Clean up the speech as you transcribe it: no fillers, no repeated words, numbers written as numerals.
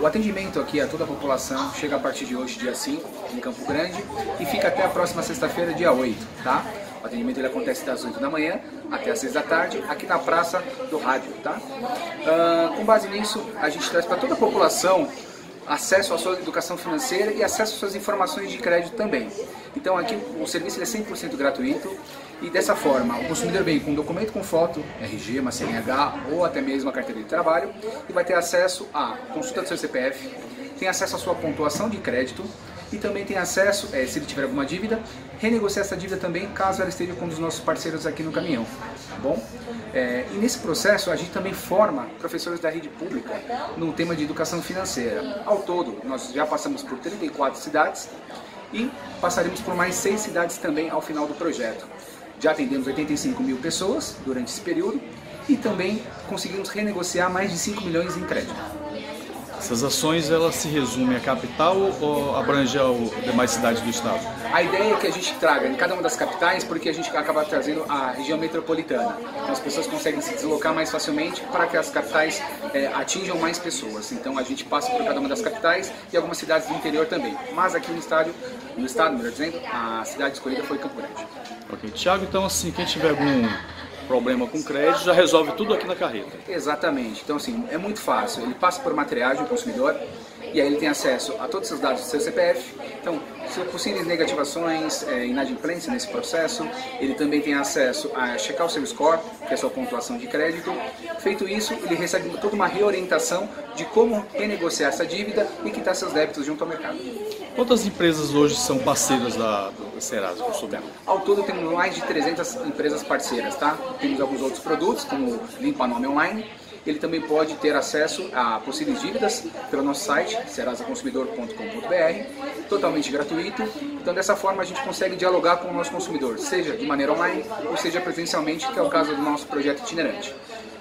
O atendimento aqui a toda a população chega a partir de hoje, dia 5, em Campo Grande, e fica até a próxima sexta-feira, dia 8, tá? O atendimento ele acontece das 8 da manhã até as 6 da tarde, aqui na Praça do Rádio, tá? Com base nisso, a gente traz para toda a população acesso à sua educação financeira e acesso às suas informações de crédito também. Então aqui o serviço é 100% gratuito e dessa forma o consumidor vem com um documento com foto, RG, uma CNH ou até mesmo a carteira de trabalho e vai ter acesso à consulta do seu CPF, tem acesso à sua pontuação de crédito e também tem acesso, se ele tiver alguma dívida, renegociar essa dívida também caso ela esteja com um dos nossos parceiros aqui no caminhão, tá bom? E nesse processo a gente também forma professores da rede pública no tema de educação financeira. Ao todo, nós já passamos por 34 cidades e passaremos por mais 6 cidades também ao final do projeto. Já atendemos 85 mil pessoas durante esse período e também conseguimos renegociar mais de 5 milhões em crédito. Essas ações elas se resumem à capital ou abrange as demais cidades do estado? A ideia é que a gente traga em cada uma das capitais, porque a gente acaba trazendo a região metropolitana. Então as pessoas conseguem se deslocar mais facilmente para que as capitais atinjam mais pessoas. Então a gente passa por cada uma das capitais e algumas cidades do interior também. Mas aqui no estado, melhor dizendo, a cidade escolhida foi Campo Grande. Ok, Thiago, então assim, quem tiver algum problema com crédito, já resolve tudo aqui na carreta. Exatamente, então assim, é muito fácil, ele passa por uma triagem, o consumidor, e aí ele tem acesso a todos os seus dados do seu CPF, então, se possíveis negativações, inadimplência nesse processo, ele também tem acesso a checar o seu score, que é a sua pontuação de crédito. Feito isso, ele recebe toda uma reorientação de como renegociar essa dívida e quitar seus débitos junto ao mercado. Quantas empresas hoje são parceiras do Serasa? Ao todo temos mais de 300 empresas parceiras, tá? Temos alguns outros produtos, como Limpa Nome Online. Ele também pode ter acesso a possíveis dívidas pelo nosso site, serasaconsumidor.com.br, totalmente gratuito. Então dessa forma a gente consegue dialogar com o nosso consumidor, seja de maneira online ou seja presencialmente, que é o caso do nosso projeto itinerante.